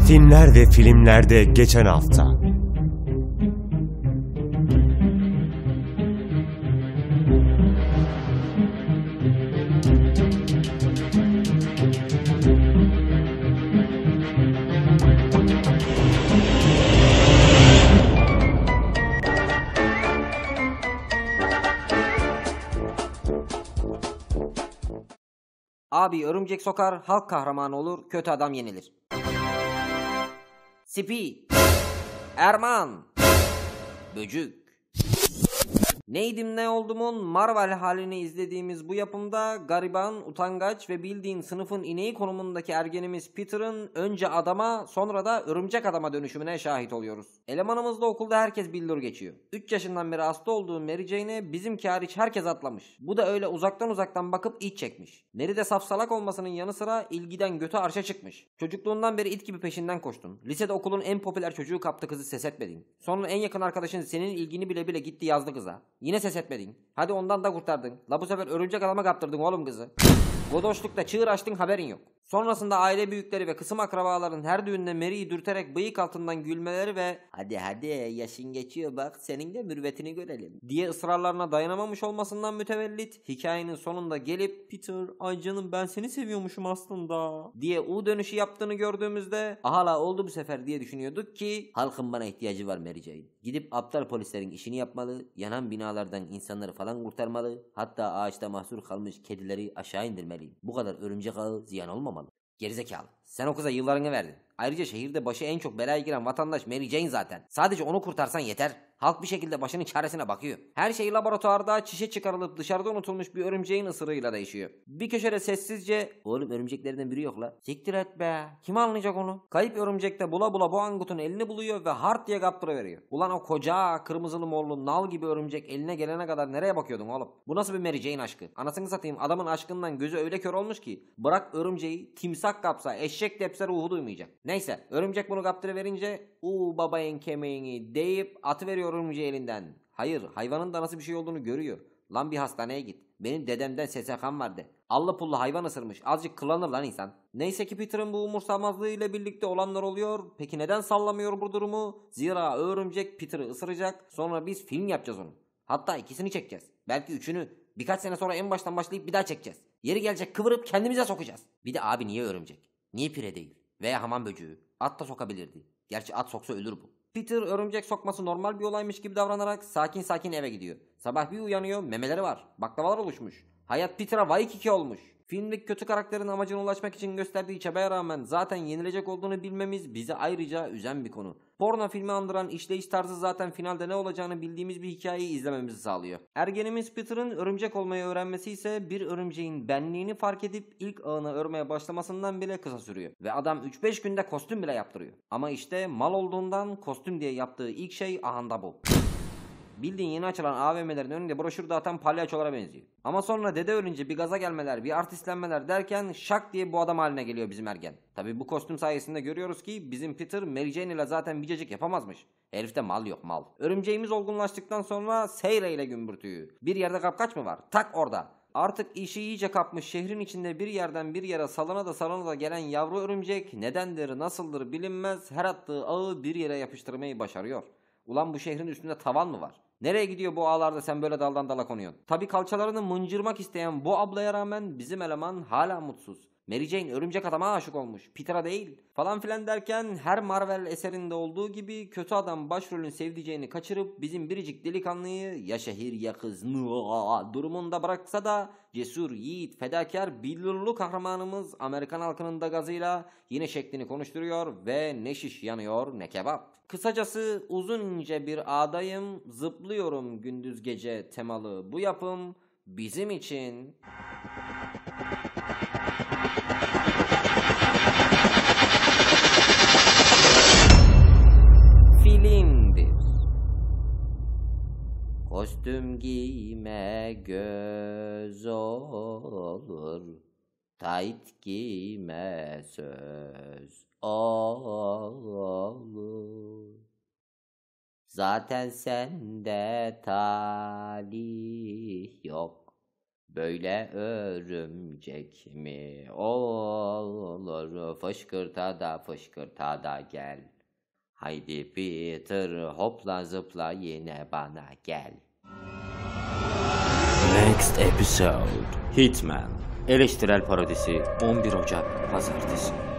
Filmler ve filmlerde geçen hafta. Abi örümcek sokar, halk kahramanı olur, kötü adam yenilir. Sipi, Erman, Böcük. Neydim ne oldumun Marvel halini izlediğimiz bu yapımda gariban, utangaç ve bildiğin sınıfın ineği konumundaki ergenimiz Peter'ın önce adama sonra da örümcek adama dönüşümüne şahit oluyoruz. Elemanımızda okulda herkes billur geçiyor. 3 yaşından beri hasta olduğu Mary Jane'e bizimki hariç herkes atlamış. Bu da öyle uzaktan bakıp iç çekmiş. Neri de safsalak olmasının yanı sıra ilgiden götü arşa çıkmış. Çocukluğundan beri it gibi peşinden koştun. Lisede okulun en popüler çocuğu kaptı kızı ses etmedin. Sonra en yakın arkadaşın senin ilgini bile gitti yazdı kıza. Yine ses etmedin. Hadi ondan da kurtardın. La bu sefer örümcek adama kaptırdın oğlum kızı. Godoşlukta çığır açtın haberin yok. Sonrasında aile büyükleri ve kısım akrabaların her düğünde Mary'i dürterek bıyık altından gülmeleri ve hadi yaşın geçiyor bak senin de mürvetini görelim diye ısrarlarına dayanamamış olmasından mütevellit hikayenin sonunda gelip Peter ay canım ben seni seviyormuşum aslında diye U dönüşü yaptığını gördüğümüzde aha oldu bu sefer diye düşünüyorduk ki halkın bana ihtiyacı var Mary Jane. Gidip aptal polislerin işini yapmalı, yanan binalardan insanları falan kurtarmalı, hatta ağaçta mahsur kalmış kedileri aşağı indirmeliyim. Bu kadar örümcek ağı ziyan olmamalı. Gerizekalı. Sen o kıza yıllarını verdin. Ayrıca şehirde başı en çok belaya giren vatandaş Mary Jane zaten. Sadece onu kurtarsan yeter. Halk bir şekilde başının çaresine bakıyor. Her şey laboratuvarda çişe çıkarılıp dışarıda unutulmuş bir örümceğin ısırığıyla değişiyor. Bir köşede sessizce oğlum örümceklerden biri yok la. Siktir et be. Kim anlayacak onu? Kayıp örümcekte bula bu angutun elini buluyor ve hart diye kaptırıveriyor. Ulan o koca kırmızılı morlu nal gibi örümcek eline gelene kadar nereye bakıyordun oğlum? Bu nasıl bir Mary Jane aşkı? Anasını satayım adamın aşkından gözü öyle kör olmuş ki bırak örümceği timsak kapsa eşek tepse ruhu duymayacak. Neyse örümcek bunu kaptırıverince babayın kemiğini deyip atıveriyor örümceği elinden. Hayır hayvanın da nasıl bir şey olduğunu görüyor. Lan bir hastaneye git. Benim dedemden SSK'm vardı. Allı pullu hayvan ısırmış. Azıcık kıllanır lan insan. Neyse ki Peter'ın bu umursamazlığı ile birlikte olanlar oluyor. Peki neden sallamıyor bu durumu? Zira örümcek Peter'ı ısıracak. Sonra biz film yapacağız onu. Hatta ikisini çekeceğiz. Belki üçünü. Birkaç sene sonra en baştan başlayıp bir daha çekeceğiz. Yeri gelecek kıvırıp kendimize sokacağız. Bir de abi niye örümcek? Niye pire değil? Veya hamam böceği. At da sokabilirdi. Gerçi at soksa ölür bu. Peter örümcek sokması normal bir olaymış gibi davranarak sakin eve gidiyor. Sabah bir uyanıyor memeleri var. Baklavalar oluşmuş. Hayat Peter'a Waikiki olmuş. Filmdeki kötü karakterin amacına ulaşmak için gösterdiği çabaya rağmen zaten yenilecek olduğunu bilmemiz bizi ayrıca üzen bir konu. Porno filmi andıran işleyiş tarzı zaten finalde ne olacağını bildiğimiz bir hikayeyi izlememizi sağlıyor. Ergenimiz Peter'ın örümcek olmayı öğrenmesi ise bir örümceğin benliğini fark edip ilk ağını örmeye başlamasından bile kısa sürüyor. Ve adam 3-5 günde kostüm bile yaptırıyor. Ama işte mal olduğundan kostüm diye yaptığı ilk şey ahanda bu. Bildiğin yeni açılan AVM'lerin önünde broşür dağıtan palyaçolara benziyor. Ama sonra dede ölünce bir gaza gelmeler, bir artistlenmeler derken şak diye bu adam haline geliyor bizim ergen. Tabi bu kostüm sayesinde görüyoruz ki bizim Peter Mary Jane ile zaten bir cacık yapamazmış. Herifte mal yok mal. Örümceğimiz olgunlaştıktan sonra seyreyle gümbürtüyü. Bir yerde kapkaç mı var? Tak orada. Artık işi iyice kapmış şehrin içinde bir yerden bir yere salına da gelen yavru örümcek nedendir nasıldır bilinmez her attığı ağı bir yere yapıştırmayı başarıyor. Ulan bu şehrin üstünde tavan mı var? Nereye gidiyor bu ağlarda sen böyle daldan dala konuyorsun? Tabi kalçalarını mıncırmak isteyen bu ablaya rağmen bizim eleman hala mutsuz. Mary Jane örümcek adama aşık olmuş. Peter'a değil. Falan filan derken her Marvel eserinde olduğu gibi kötü adam başrolün sevdiceğini kaçırıp bizim biricik delikanlıyı ya şehir ya kız durumunda bıraksa da cesur, yiğit, fedakar, billurlu kahramanımız Amerikan halkının da gazıyla yine şeklini konuşturuyor ve ne şiş yanıyor ne kebap. Kısacası uzun ince bir ağdayım, zıplıyorum gündüz gece temalı bu yapım bizim için... Filmdir. Kostüm giyme göz olur, tight giyme söz olur. Zaten sende talih yok, Böyle örümcek mi olur? Fışkırta da gel. Haydi Peter, hopla zıpla yine bana gel. Next episode: Hitman. Eleştirel parodisi 11 Ocak Pazartesi.